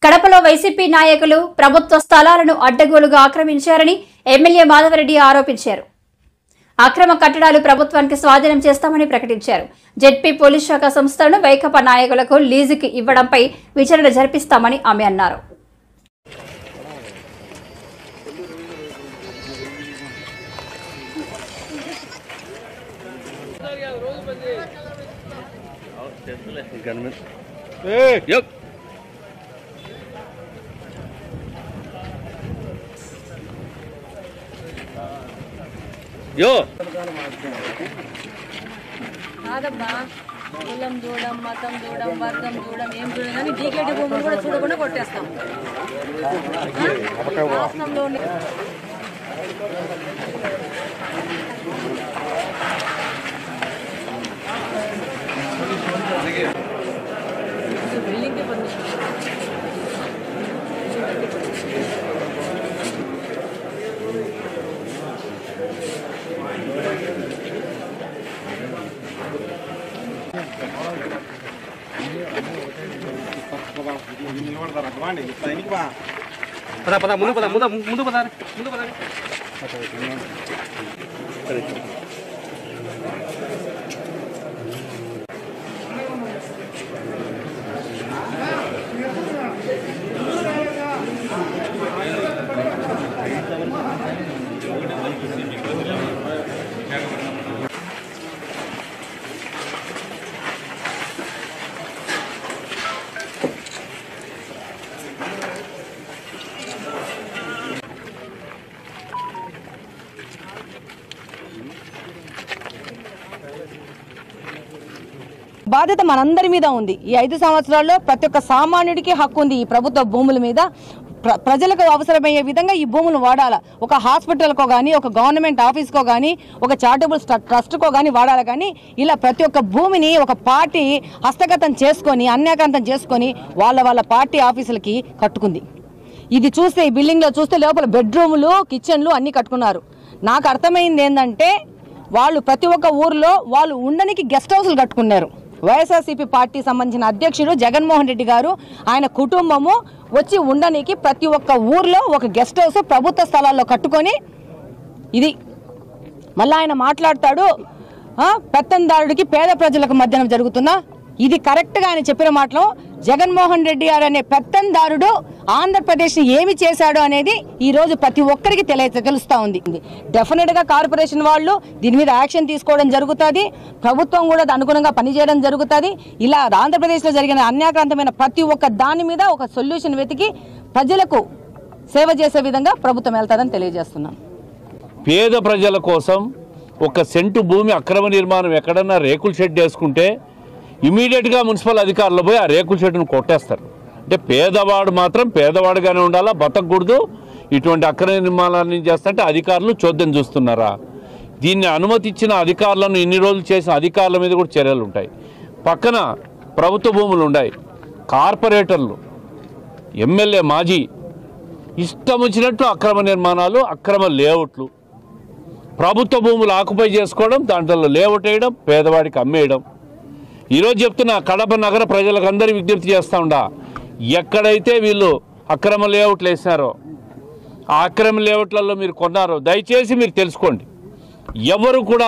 కడపలో వైసీపీ నాయకులు ప్రభుత్వ స్థలాలను అడ్డగోలుగా ఆక్రమించారని ఎమ్మెల్యే మాధవరెడ్డి ఆరోపించారు. అక్రమ కట్టడాలు ప్రభుత్వానికి స్వాధీనం చేస్తామని ప్రకటించారు. జెడ్పీ పోలీస్ శాఖ సంస్థలను వైకాపా నాయకులకు లీజుకి ఇవ్వడంపై విచారణ జరిపిస్తామని ఆమె అన్నారు. కాదబ్బా కులం చూడం మతం చూడం వర్గం చూడం ఏం చూడం కానీ డీకేటీ భూములు కూడా చూడకుండా కొట్టేస్తాం. రాష్ట్రంలో బిల్డింగ్కి పర్మిషన్ పద ముందు పద ముందు పద బాధ్యత మనందరి మీద ఉంది. ఈ 5 సంవత్సరాల్లో ప్రతి ఒక్క సామాన్యుడికి హక్కు ఉంది ఈ ప్రభుత్వ భూముల మీద. ప్రజలకు అవసరమయ్యే విధంగా ఈ భూములు వాడాలి. ఒక హాస్పిటల్కో కానీ, ఒక గవర్నమెంట్ ఆఫీస్కో కానీ, ఒక చారిటబుల్ ట్రస్ట్కో కానీ వాడాలి. కానీ ఇలా ప్రతి ఒక్క భూమిని ఒక పార్టీ హస్తగతం చేసుకొని, అన్యాక్రాంతం చేసుకొని వాళ్ళ పార్టీ ఆఫీసులకి కట్టుకుంది. ఇది చూస్తే, ఈ బిల్డింగ్లో చూస్తే లోపల బెడ్రూములు, కిచెన్లు అన్నీ కట్టుకున్నారు. నాకు అర్థమైంది ఏంటంటే వాళ్ళు ప్రతి ఒక్క ఊర్లో వాళ్ళు ఉండడానికి గెస్ట్ హౌస్లు కట్టుకున్నారు. వైఎస్ఆర్సీపీ పార్టీ సంబంధించిన అధ్యక్షుడు జగన్మోహన్ రెడ్డి గారు, ఆయన కుటుంబము వచ్చి ఉండడానికి ప్రతి ఒక్క ఊర్లో ఒక గెస్ట్ హౌస్ ప్రభుత్వ స్థలాల్లో కట్టుకొని, ఇది మళ్ళీ ఆయన మాట్లాడతాడు పెత్తందారుడికి పేద ప్రజలకు మధ్యన జరుగుతున్నా. ఇది కరెక్ట్గా ఆయన చెప్పిన మాటలు. జగన్మోహన్ రెడ్డి గారు అనే పెత్తందారుడు ఆంధ్రప్రదేశ్ని ఏమి చేశాడు అనేది ఈరోజు ప్రతి ఒక్కరికి తెలుస్తూ ఉంది. డెఫినెట్గా కార్పొరేషన్ వాళ్ళు దీని మీద యాక్షన్ తీసుకోవడం జరుగుతుంది. ప్రభుత్వం కూడా అనుగుణంగా పనిచేయడం జరుగుతుంది. ఇలా ఆంధ్రప్రదేశ్లో జరిగిన అన్యాక్రాంతమైన ప్రతి ఒక్క దాని మీద ఒక సొల్యూషన్ వెతికి ప్రజలకు సేవ చేసే విధంగా ప్రభుత్వం వెళ్తాదని తెలియజేస్తున్నాం. పేద ప్రజల కోసం ఒక సెంటు భూమి అక్రమ నిర్మాణం ఎక్కడన్నా రేకుల షెడ్ వేసుకుంటే ఇమీడియట్గా మున్సిపల్ అధికారులు పోయి ఆ రేకుల షెడ్ను కొట్టేస్తారు. అంటే పేదవాడు మాత్రం పేదవాడుగానే ఉండాలా, బతకూడదు. ఇటువంటి అక్రమ నిర్మాణాన్ని చేస్తుంటే అధికారులు చోద్యం చూస్తున్నారా? దీన్ని అనుమతించిన అధికారులను, ఇన్ని రోజులు చేసిన అధికారుల మీద కూడా చర్యలు ఉంటాయి. పక్కన ప్రభుత్వ భూములు ఉన్నాయి, కార్పొరేటర్లు, ఎమ్మెల్యే, మాజీ ఇష్టం వచ్చినట్టు అక్రమ నిర్మాణాలు, అక్రమ లేఅవుట్లు, ప్రభుత్వ భూములు ఆక్యుపై చేసుకోవడం, దాంట్లో లేఅవుట్ వేయడం, పేదవాడికి అమ్మేయడం. ఈరోజు చెప్తున్నా, కడప నగర ప్రజలకు అందరూ విజ్ఞప్తి చేస్తూ ఉండా, ఎక్కడైతే వీళ్ళు అక్రమ లేఅవుట్లు వేసినారో, ఆ అక్రమ లేఅవుట్లలో మీరు కొన్నారో దయచేసి మీరు తెలుసుకోండి. ఎవరు కూడా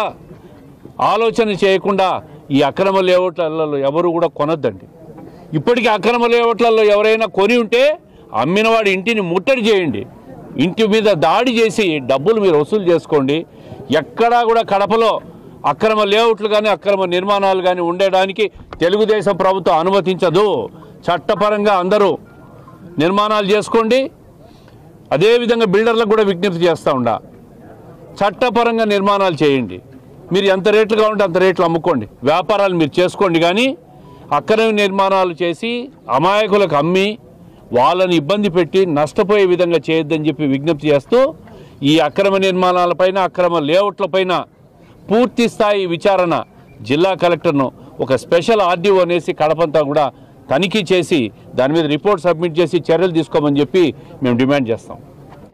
ఆలోచన చేయకుండా ఈ అక్రమ లేఅవుట్లలో ఎవరు కూడా కొనొద్దండి. ఇప్పటికీ అక్రమ లేఅవుట్లలో ఎవరైనా కొని ఉంటే అమ్మినవాడి ఇంటిని ముట్టడి చేయండి, ఇంటి మీద దాడి చేసి డబ్బులు మీరు వసూలు చేసుకోండి. ఎక్కడా కూడా కడపలో అక్రమ లేఅవుట్లు కానీ, అక్రమ నిర్మాణాలు కానీ ఉండడానికి తెలుగుదేశం ప్రభుత్వం అనుమతించదు. చట్టపరంగా అందరూ నిర్మాణాలు చేసుకోండి. అదేవిధంగా బిల్డర్లకు కూడా విజ్ఞప్తి చేస్తూ ఉండా, చట్టపరంగా నిర్మాణాలు చేయండి. మీరు ఎంత రేట్లు కావాలంటే అంత రేట్లు అమ్ముకోండి, వ్యాపారాలు మీరు చేసుకోండి. కానీ అక్రమ నిర్మాణాలు చేసి అమాయకులకు అమ్మి వాళ్ళని ఇబ్బంది పెట్టి నష్టపోయే విధంగా చేయొద్దని చెప్పి విజ్ఞప్తి చేస్తూ, ఈ అక్రమ నిర్మాణాలపైన, అక్రమ లేఅవుట్లపైన పూర్తి స్థాయి విచారణ జిల్లా కలెక్టర్ను ఒక స్పెషల్ ఆర్డీఓ అనేసి కడపంతా కూడా తనిఖీ చేసి దాని మీద రిపోర్ట్ సబ్మిట్ చేసి చర్యలు తీసుకోమని చెప్పి మేము డిమాండ్ చేస్తాం.